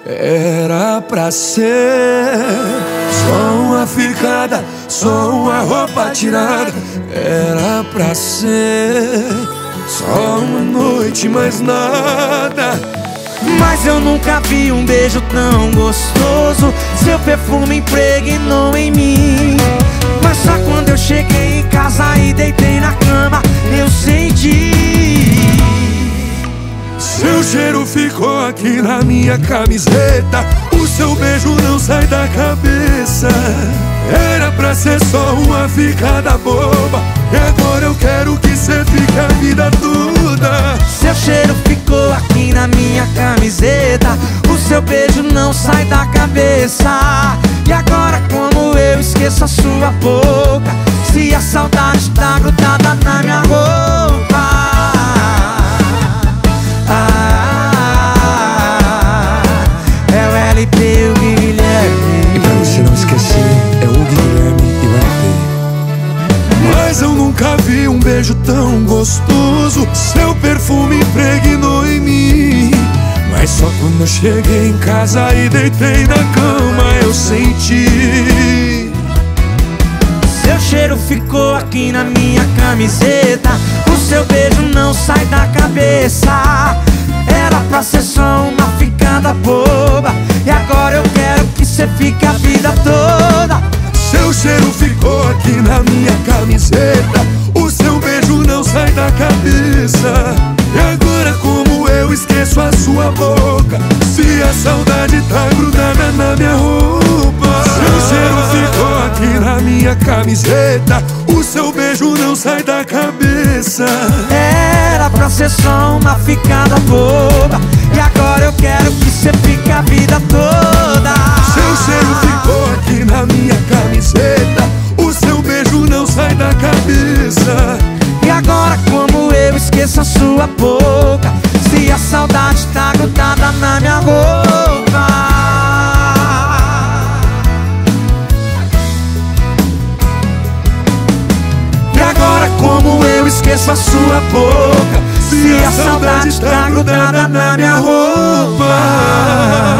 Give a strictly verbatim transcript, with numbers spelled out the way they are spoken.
Era pra ser só uma ficada, só uma roupa tirada. Era pra ser só uma noite, mais nada. Mas eu nunca vi um beijo tão gostoso. Seu perfume impregnou em mim. Mas só quando eu cheguei em casa e deitei na cama, eu senti. Seu cheiro ficou aqui na minha camiseta. O seu beijo não sai da cabeça. Era pra ser só uma ficada boba, e agora eu quero que cê fique a vida toda. Seu cheiro ficou aqui na minha camiseta. O seu beijo não sai da cabeça. E agora como eu esqueço a sua boca, se a saudade tá grudada na minha roupa. Ah, é o L P e o Guilherme. E pra você não esquecer, é o Guilherme e o L P. Mas eu nunca vi um beijo tão gostoso. Seu perfume impregnou em mim. Mas só quando eu cheguei em casa e deitei na cama, eu senti. Seu cheiro ficou aqui na minha camiseta. O seu beijo não sai da cabeça. Era pra ser só uma ficada boba, e agora eu quero que cê fique a vida toda. Seu cheiro ficou aqui na minha camiseta. O seu beijo não sai da cabeça. E agora como eu esqueço a sua boca, se a saudade tá grudada na minha roupa. Seu cheiro ficou aqui na minha camiseta. O seu beijo não sai da cabeça. Era pra ser só uma ficada boba, e agora eu quero que cê fique a vida toda. Seu cheiro ficou aqui na minha camiseta. O seu beijo não sai da cabeça. E agora como eu esqueço a sua boca, se a saudade tá grudada na minha roupa. E agora como eu esqueço a sua boca, se a saudade tá grudada na minha roupa.